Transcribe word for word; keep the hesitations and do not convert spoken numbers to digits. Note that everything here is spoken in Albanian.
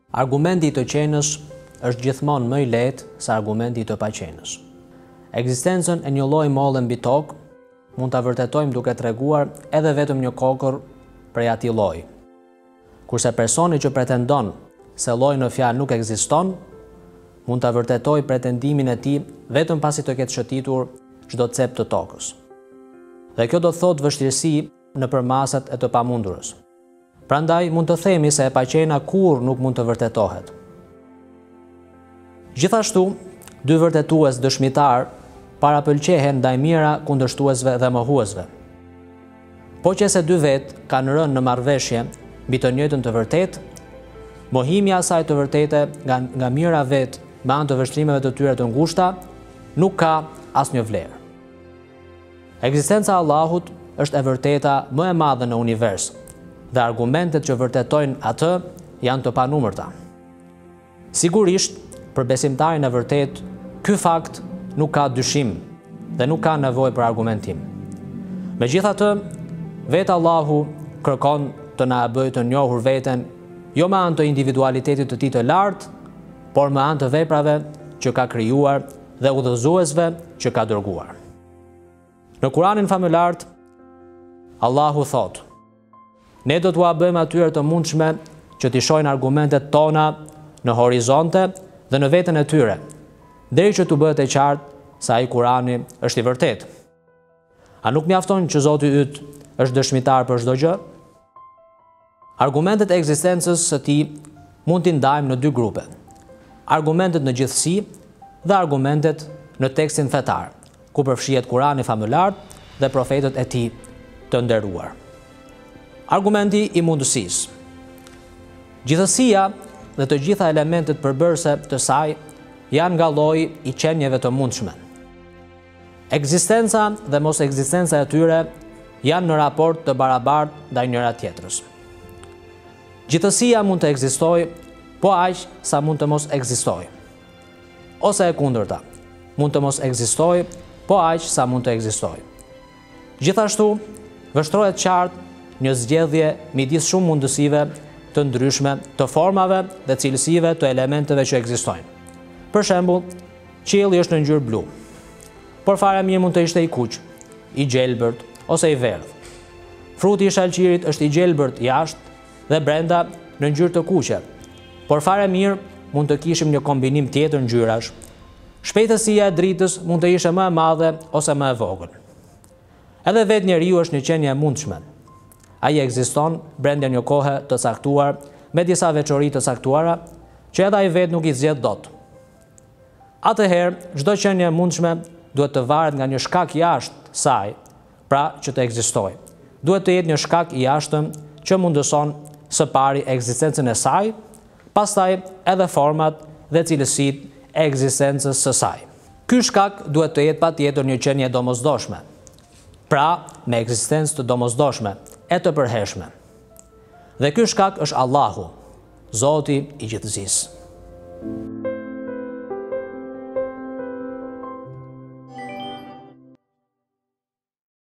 Argumenti të qenës është gjithmonë më i lehtë se argumenti të paqenës. Ekzistencën e një lloji molle mbi tokë mund ta vërtetojmë duke treguar edhe vetëm një kokër prej atij lloji. Kurse personi që pretendon se lloji në fjalë nuk ekziston, mund ta vërtetojë pretendimin e tij vetëm pasi të ketë shëtitur çdo cep të tokës. Dhe kjo do të thotë vështirësi nëpër masat e të pamundurës. Prandaj mund të themi se e paqena kurrë nuk mund të vërtetohet. Gjithashtu, dy vërtetues dëshmitar parapëlqehen ndaj mira kundërshtuesve dhe mohuesve. Po që se dy vetë kanë rënë në marrëveshje mbi të njëjtën të vërtetë, mohimja e asaj të vërtete nga, nga mira vetë me anë të vështrimeve të tyre të ngushta nuk ka asnjë vlerë. Ekzistenca e Allahut është e vërteta më e madhe në univers, dhe argumentet që vërtetojnë atë janë të panumërta. Sigurisht, për besimtarin e vërtet, ky fakt nuk ka dyshim dhe nuk ka nevojë për argumentim. Megjithatë, vetë Allahu kërkon të na bëjë të njohur veten jo me anë të individualitetit të tij të lartë, por me anë të veprave që ka krijuar dhe udhëzuesve që ka dërguar. Në Kuranin famëlar, Allahu thotë: ne do t'ua bëjmë atyre të mundshme që t'i shohin argumentet tona në horizonte dhe në veten e tyre, deri që t'u bëhet e qartë se ai Kurani është i vërtetë. A nuk mjafton që Zoti yt është dëshmitar për çdo gjë? Argumentet e ekzistencës së tij mund t'i ndajmë në dy grupe: argumentet në gjithësi dhe argumentet në tekstin fetar, ku përfshihet Kurani famëlar dhe profetët e tij të nderuar. Argumenti i mundësisë. Gjithësia dhe të gjitha elementet përbërëse të saj janë nga lloji i qenieve të mundshme. Ekzistenca dhe mos ekzistenca e tyre janë në raport të barabartë ndaj njëra tjetrës. Gjithësia mund të ekzistojë, po aq sa mund të mos ekzistojë. Ose e kundërta, mund të mos ekzistojë, po aq sa mund të ekzistojë. Gjithashtu, vështrohet qartë një zgjedhje midis shumë mundësive të ndryshme të formave dhe cilësive të elementeve që ekzistojnë. Për shembull, qielli është në ngjyrë blu, por fare mirë mund të ishte i kuq, i gjelbërt ose i verdh. Fruti i shalqirit është i gjelbërt jashtë dhe brenda në ngjyrë të kuqe, por fare mirë mund të kishim një kombinim tjetër ngjyrash. Shpejtësia e dritës mund të ishte më e madhe ose më e vogël. Edhe vetë njeriu është një qenie e mundshme. Ai ekziston brenda një kohe të caktuar me disa veçori të caktuara që edhe ai vetë nuk i zgjedh dot. Atëherë, çdo qenie e mundshme duhet të varet nga një shkak jashtë saj, pra që të ekzistojë. Duhet të jetë një shkak i jashtëm që mundëson së pari ekzistencën e saj, pastaj edhe format dhe cilësitë e ekzistencës së saj. Ky shkak duhet të jetë patjetër një qenie domosdoshme, pra me ekzistencë të domosdoshme e të përhershme. Dhe ky shkak është Allahu, Zoti i gjithësisë.